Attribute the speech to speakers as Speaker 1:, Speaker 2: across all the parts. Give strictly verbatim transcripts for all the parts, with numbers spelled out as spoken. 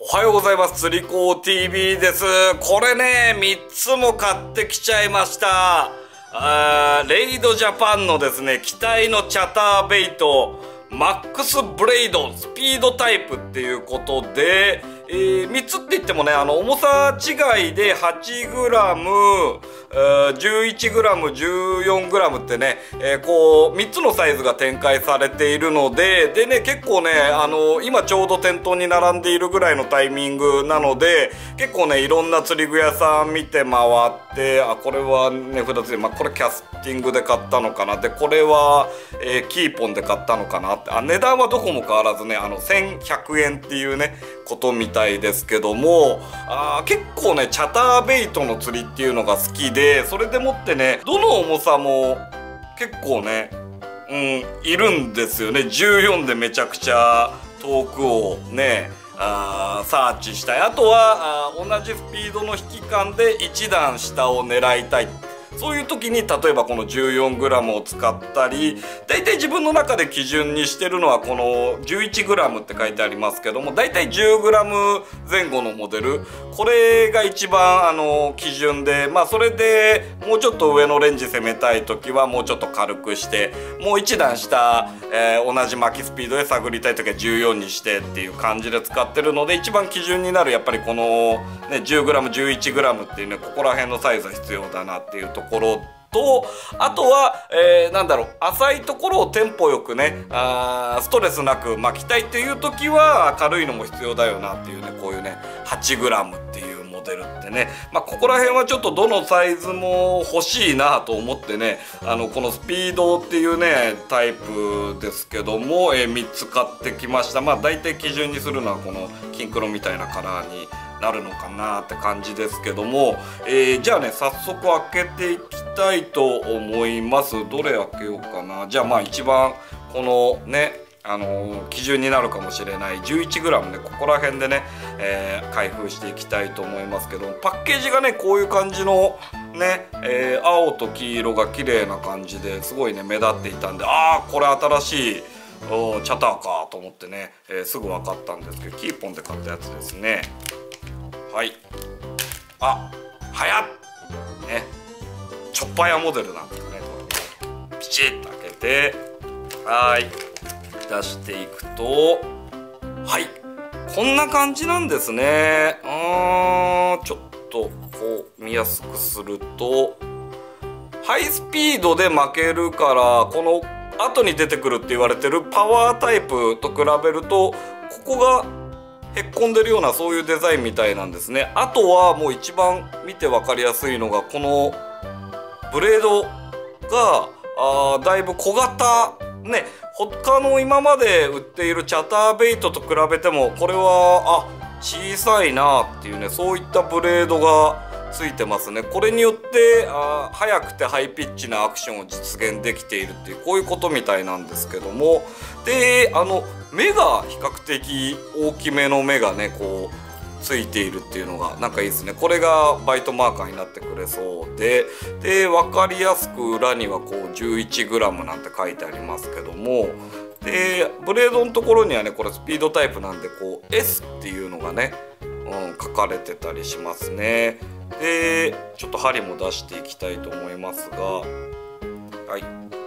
Speaker 1: おはようございます。釣り子 ティービー です。これね、みっつも買ってきちゃいました。あーレイドジャパンのですね、機体のチャターベイト、マックスブレイド、スピードタイプっていうことで、えー、みっつって言ってもね、あの、重さ違いで はちグラム、じゅういちグラム、じゅうよんグラムってね、えー、こう、みっつのサイズが展開されているので、でね、結構ね、あの、今ちょうど店頭に並んでいるぐらいのタイミングなので、結構ね、いろんな釣り具屋さん見て回って、あ、これは値札ついて、まあ、これキャスティングで買ったのかな。で、これは、えー、キーポンで買ったのかなって。あ、値段はどこも変わらずね、あの、せんひゃくえんっていうね、ことみたいですけども、あ結構ねチャターベイトの釣りっていうのが好きで、それでもってねどの重さも結構ねうんいるんですよね。じゅうよんでめちゃくちゃ遠くをねあーサーチしたい。あとはあ同じスピードの引き感で一段下を狙いたい。そういう時に例えばこの じゅうよんグラム を使ったり、大体自分の中で基準にしてるのはこの じゅういちグラム って書いてありますけども、大体 じゅうグラム 前後のモデル、これが一番あの基準で、まあそれでもうちょっと上のレンジ攻めたい時はもうちょっと軽くして、もう一段下、えー、同じ巻きスピードで探りたい時はじゅうよんにしてっていう感じで使ってるので、一番基準になるやっぱりこの、ね、じゅうグラム、じゅういちグラム っていうね、ここら辺のサイズは必要だなっていうところと、あとは、えー、なんだろう、浅いところをテンポよくね、あーストレスなく巻きたいっていう時は軽いのも必要だよなっていうね、こういうね はちグラム っていうモデルってね、まあ、ここら辺はちょっとどのサイズも欲しいなと思ってね、あのこのスピードっていうねタイプですけども、えー、みっつ買ってきました。まあ大体基準にするのはこの金黒みたいなカラーになるのかなって感じですけども、えー、じゃあね早速開けていきたいと思います。どれ開けようかな。じゃあまあ一番このねあのー、基準になるかもしれない じゅういちグラム ね、ここら辺でね、えー、開封していきたいと思いますけど、パッケージがねこういう感じのね、えー、青と黄色が綺麗な感じですごいね目立っていたんで、ああこれ新しいおチャターかと思ってね、えー、すぐ分かったんですけど、キーポンで買ったやつですね。はい、あ、はやっね、チョッパーヤモデルなんですね。ピチッと開けて、はい出していくと、はいこんな感じなんですね。あーちょっとこう見やすくすると、ハイスピードで負けるから、この後に出てくるって言われてるパワータイプと比べるとここがへっこんでるようなそういうデザインみたいなんですね。あとはもう一番見て分かりやすいのがこのブレードがあだいぶ小型ね、他の今まで売っているチャターベイトと比べてもこれはあ小さいなっていうね、そういったブレードがついてますね。これによってあ速くてハイピッチなアクションを実現できているっていう、こういうことみたいなんですけども、であの目が比較的大きめの目がねこうついているっていうのがなんかいいですね。これがバイトマーカーになってくれそうで、で分かりやすく裏にはこう じゅういちグラム なんて書いてありますけども、でブレードのところにはねこれスピードタイプなんでこう エス っていうのがね、うん、書かれてたりしますね。でちょっと針も出していきたいと思いますが、はい、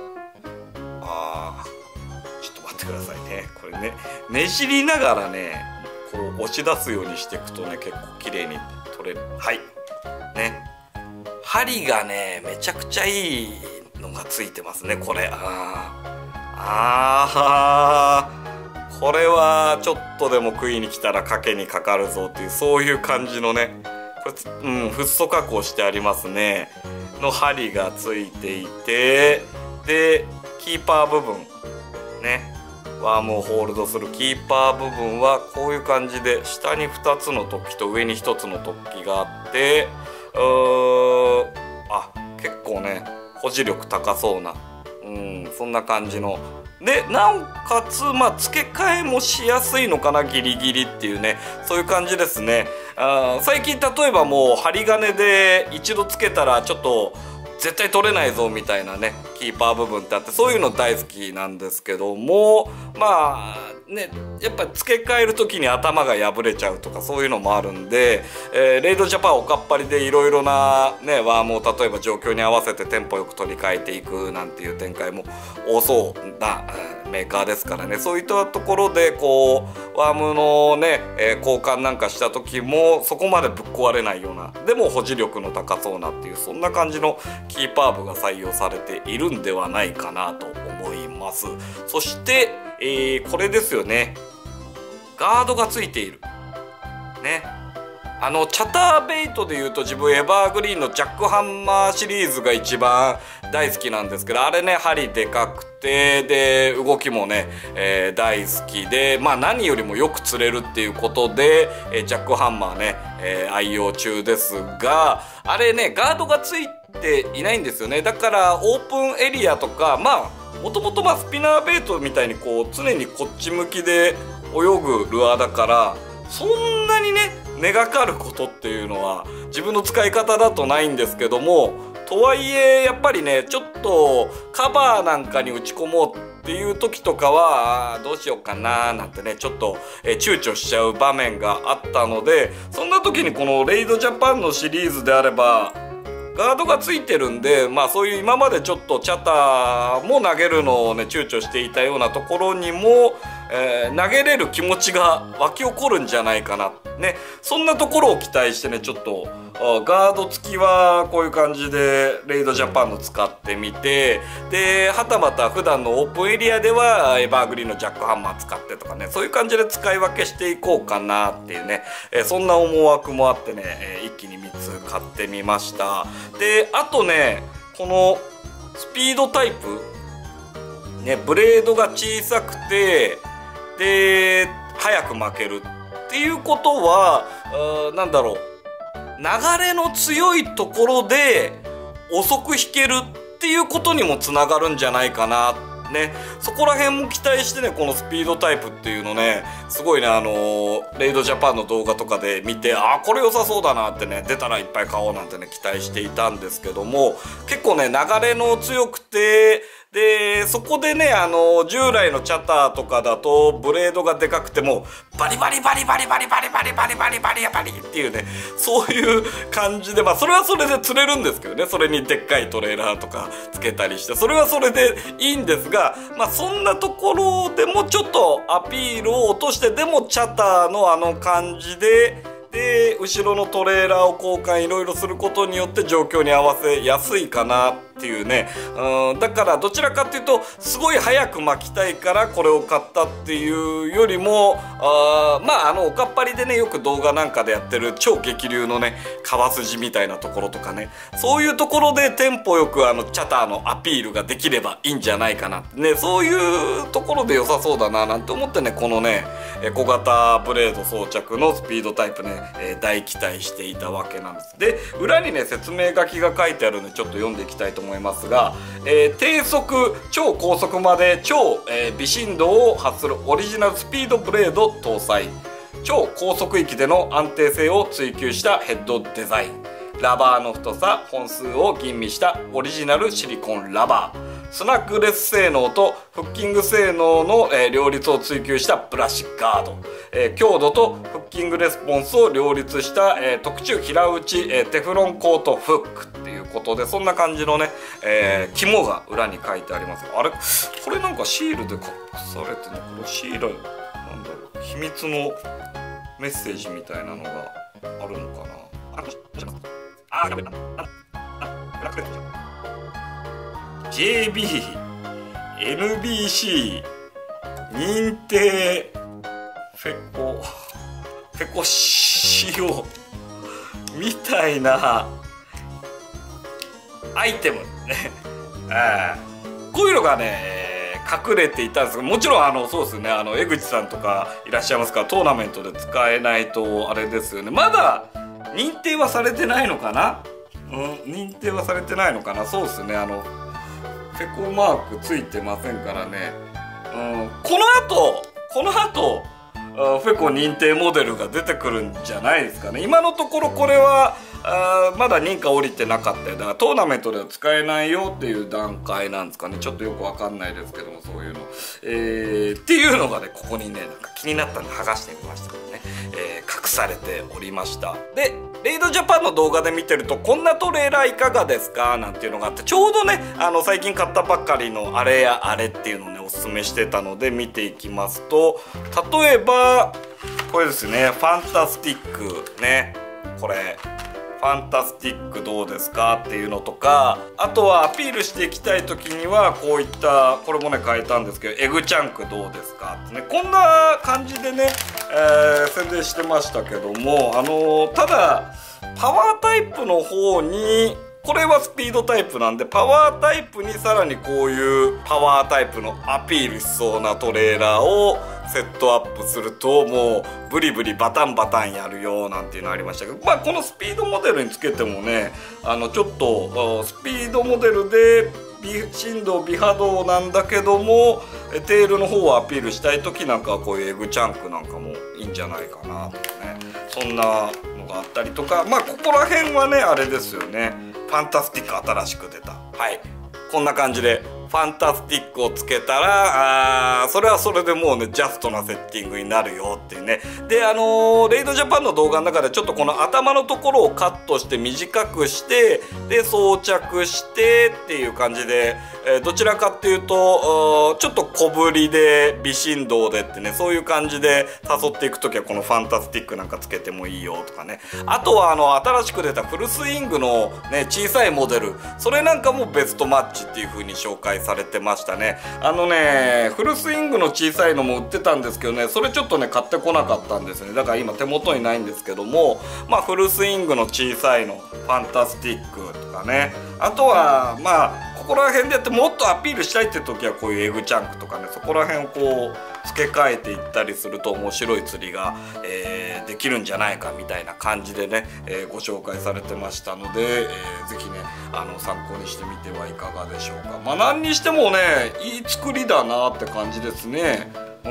Speaker 1: あーちょっと待ってくださいね。これねねじりながらねこう押し出すようにしていくとね結構綺麗に取れる。はいね、針がねめちゃくちゃいいのがついてますね。これあーあーこれはちょっとでも食いに来たら賭けにかかるぞっていう、そういう感じのね、これ、うん、フッ素加工してありますねの針がついていて、でキーパー部分ね、ワームをホールドするキーパー部分はこういう感じで下にふたつの突起と上にひとつの突起があって、うーあ結構ね保持力高そうな、うんそんな感じので、なおかつまあ付け替えもしやすいのかな、ギリギリっていうね、そういう感じですね。あ最近例えばもう針金で一度つけたらちょっと絶対取れないぞみたいなね、 キーパー部分ってあって、そういうの大好きなんですけども、まあねやっぱ付け替える時に頭が破れちゃうとかそういうのもあるんで、えー、レイドジャパンおかっぱりでいろいろなねワームを例えば状況に合わせてテンポよく取り替えていくなんていう展開も多そうなメーカーですからね、そういったところでこうワームのね、えー、交換なんかした時もそこまでぶっ壊れないような、でも保持力の高そうなっていう、そんな感じのキーパー部が採用されているんではないかなと思います。そして、えー、これですよね、ガードがついているね。あのチャターベイトでいうと自分エバーグリーンのジャックハンマーシリーズが一番大好きなんですけど、あれね針でかくてで動きもね、えー、大好きで、まあ何よりもよく釣れるっていうことで、えー、ジャックハンマーね、えー、愛用中ですが、あれねガードがついていないんですよね。だからオープンエリアとか、まあもともとまあスピナーベイトみたいにこう常にこっち向きで泳ぐルアーだから、そんなにね根がかることっていうのは自分の使い方だとないんですけども、とはいえやっぱりねちょっとカバーなんかに打ち込もうっていう時とかはどうしようかななんてねちょっとえ躊躇しちゃう場面があったので、そんな時にこのレイドジャパンのシリーズであればガードがついてるんで、まあそういう今までちょっとチャターも投げるのをね躊躇していたようなところにも、えー、投げれる気持ちが湧き起こるんじゃないかなね、そんなところを期待してねちょっとガード付きはこういう感じでレイドジャパンの使ってみて、ではたまた普段のオープンエリアではエバーグリーンのジャックハンマー使ってとかね、そういう感じで使い分けしていこうかなっていうね、えー、そんな思惑もあってね、えー、一気にみっつ買ってみました。であとねこのスピードタイプね、ブレードが小さくてで早く巻けるっていうことはなんだろう、流れの強いところで遅く引けるっていうことにもつながるんじゃないかなね。そこら辺も期待してねこのスピードタイプっていうのねすごいねあのー、レイドジャパンの動画とかで見て、あーこれ良さそうだなってね、出たらいっぱい買おうなんてね期待していたんですけども、結構ね流れの強くてでそこでねあの従来のチャターとかだとブレードがでかくてもバリバリバリバリバリバリバリバリバリバリバリっていうね、そういう感じで、まあそれはそれで釣れるんですけどね、それにでっかいトレーラーとかつけたりしてそれはそれでいいんですが、まあそんなところでもちょっとアピールを落としてでもチャターのあの感じでで後ろのトレーラーを交換いろいろすることによって状況に合わせやすいかなっていうね、うんだからどちらかっていうとすごい早く巻きたいからこれを買ったっていうよりもあまああのおかっぱりでねよく動画なんかでやってる超激流のね川筋みたいなところとかね、そういうところでテンポよくあのチャターのアピールができればいいんじゃないかなね、そういうところで良さそうだななんて思ってねこのね小型ブレード装着のスピードタイプねえー、大期待していたわけなんです。で裏にね説明書きが書いてあるんでちょっと読んでいきたいと思いますが、えー、低速超高速まで超、えー、微振動を発するオリジナルスピードブレード搭載、超高速域での安定性を追求したヘッドデザイン、ラバーの太さ本数を吟味したオリジナルシリコンラバー、スナックレス性能とフッキング性能の、えー、両立を追求したブラシガード、えー、強度とフッキングレスポンスを両立した、えー、特注平打ち、えー、テフロンコートフックっていうことで、そんな感じのね、えー、肝が裏に書いてあります。あれこれなんかシールで隠されてね、これシールなんだろう、秘密のメッセージみたいなのがあるのかな。あ、やべえな。ブラックレッドじゃん。ジェービー、エヌビーシー 認定フェコフェコ仕様みたいなアイテムねあこういうのがね隠れていたんですが、もちろんあのそうですね、あの江口さんとかいらっしゃいますからトーナメントで使えないとあれですよね。まだ認定はされてないのかな、うん、認定はされてないのかな。そうですね、あのフェコマークついてませんからね、うん、この後この後フェコ認定モデルが出てくるんじゃないですかね。今のところこれはあまだ認可降りてなかったよ。だからトーナメントでは使えないよっていう段階なんですかね。ちょっとよくわかんないですけども、そういうの、えー、っていうのがね、ここにねなんか気になったんで剥がしてみましたけどね、えー、隠されておりました。でレイドジャパンの動画で見てると、こんなトレーラーいかがですかなんていうのがあって、ちょうどねあの最近買ったばっかりのあれやあれっていうのをねおすすめしてたので見ていきますと、例えばこれですね、ファンタスティックね、これファンタスティックどうですかっていうのとか、あとはアピールしていきたい時にはこういった、これもね変えたんですけど、エグチャンクどうですかってね、こんな感じでね、えー、宣伝してましたけども、あのー、ただパワータイプの方に、これはスピードタイプなんで、パワータイプにさらにこういうパワータイプのアピールしそうなトレーラーをセットアップすると、もうブリブリバタンバタンやるよなんていうのありましたけど、まあこのスピードモデルにつけてもね、あのちょっとスピードモデルで振動微波動なんだけども、テールの方をアピールしたい時なんかはこういうエグチャンクなんかもいいんじゃないかなとかね、そんなのがあったりとか、まあここら辺はねあれですよね、ファンタスティック新しく出た、はい、こんな感じでファンタスティックをつけたら、あそれはそれでもうねジャストなセッティングになるよっていうね。であのー、レイドジャパンの動画の中でちょっとこの頭のところをカットして短くして、で装着してっていう感じで、えー、どちらかっていうとちょっと小ぶりで微振動でってね、そういう感じで誘っていく時はこのファンタスティックなんかつけてもいいよとかね。あとはあの新しく出たフルスイングのね小さいモデル、それなんかもベストマッチっていう風に紹介されてましたね。あのねフルスイングの小さいのも売ってたんですけどね、それちょっとね買ってこなかったんですね。だから今手元にないんですけども、まあフルスイングの小さいのファンタスティックとかね、あとはまあここら辺でやってもっとアピールしたいって時はこういうエグチャンクとかね、そこら辺をこう付け替えていったりすると面白い釣りが、えー、できるんじゃないかみたいな感じでね、えー、ご紹介されてましたので、えー、ぜひねあの参考にしてみてはいかがでしょうか。まあ何にしてもねいい作りだなって感じですね。うん、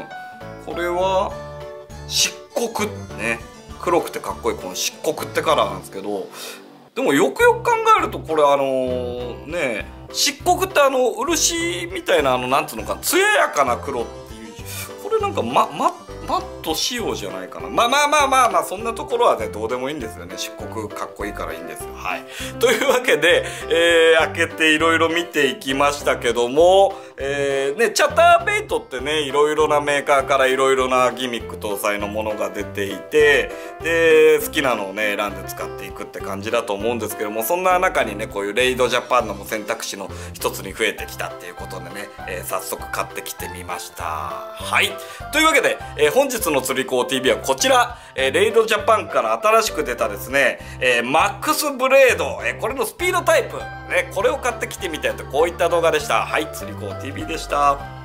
Speaker 1: これは漆黒ね、黒くてかっこいいこの漆黒ってカラーなんですけど、でもよくよく考えるとこれあのー、ね漆黒ってあの漆みたいなあのなんつうのか艶やかな黒っていう、これなんかままマット仕様じゃないかな。まあまあまあまあまあそんなところはねどうでもいいんですよね。漆黒かっこいいからいいんですよ。はい。というわけで、えー、開けていろいろ見ていきましたけども、えー、ねチャターベイトってねいろいろなメーカーからいろいろなギミック搭載のものが出ていて、で好きなのをね選んで使っていくって感じだと思うんですけども、そんな中にねこういうレイドジャパンのも選択肢の一つに増えてきたっていうことでね、えー、早速買ってきてみました。はい。というわけで、えー本日の釣り子 ティーブイ はこちら、えー、レイドジャパンから新しく出たですね、えー、マックスブレード、えー、これのスピードタイプ、ね、これを買ってきてみたいとこういった動画でした。はい、釣り子 ティーブイ でした。